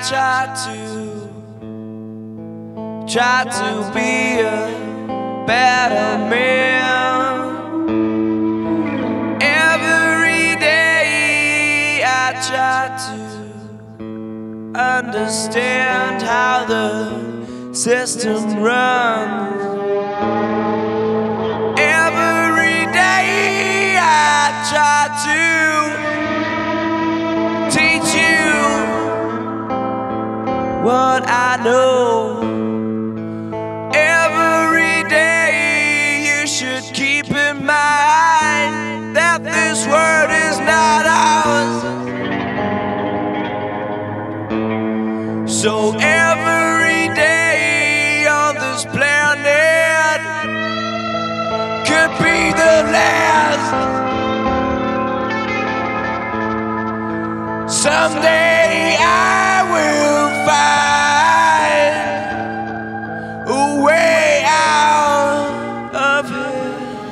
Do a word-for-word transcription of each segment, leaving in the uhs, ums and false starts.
try to, try to be a better man. Every day I try to understand how the system runs. Every day I try to teach you what I know. Every day you should keep in mind that this world is not ours. So every day on this planet could be the last. Someday I will find a way out of here.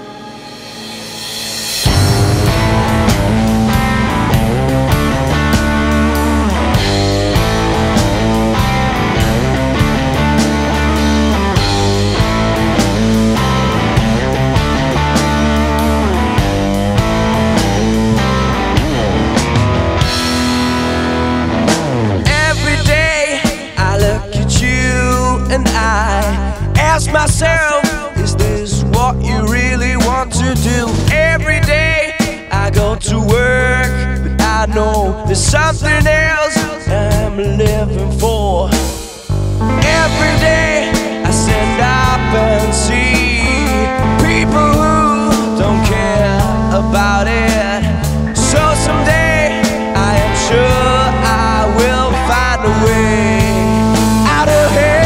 And I ask myself, is this what you really want to do? Every day I go to work, but I know there's something else I'm living for. Every day I stand up and see people who don't care about it. So someday I am sure I will find a way out of here.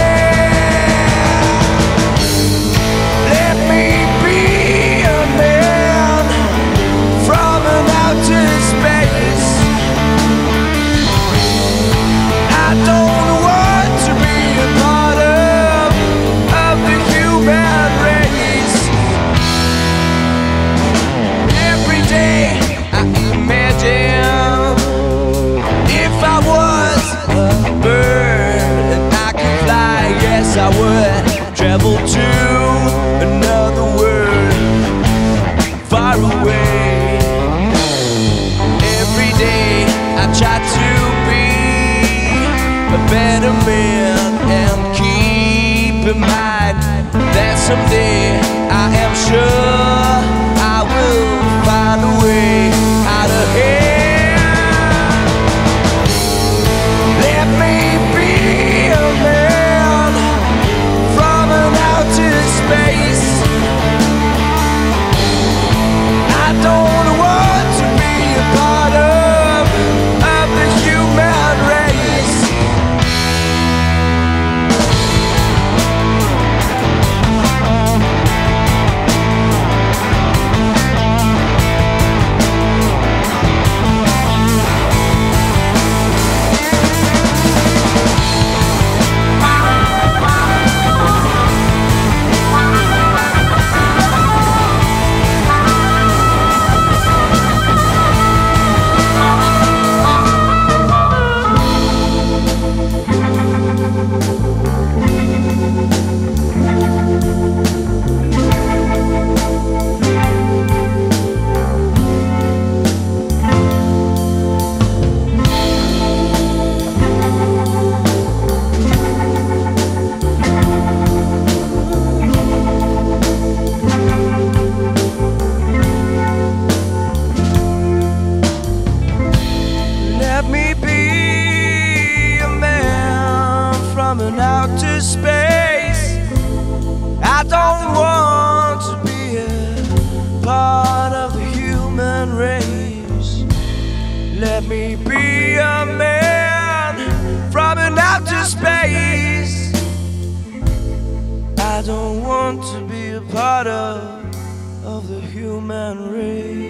I would travel to another world far away. Every day I try to be a better man and keep in mind that someday I am sure I will find a way out of here. Let me be a man from an outer space. I don't want to be a part of, of the human race. Let me be a man from an outer space. I don't want to be a part of the human race. Let me be a man from an outer space. I don't want to be a part of, of the human race.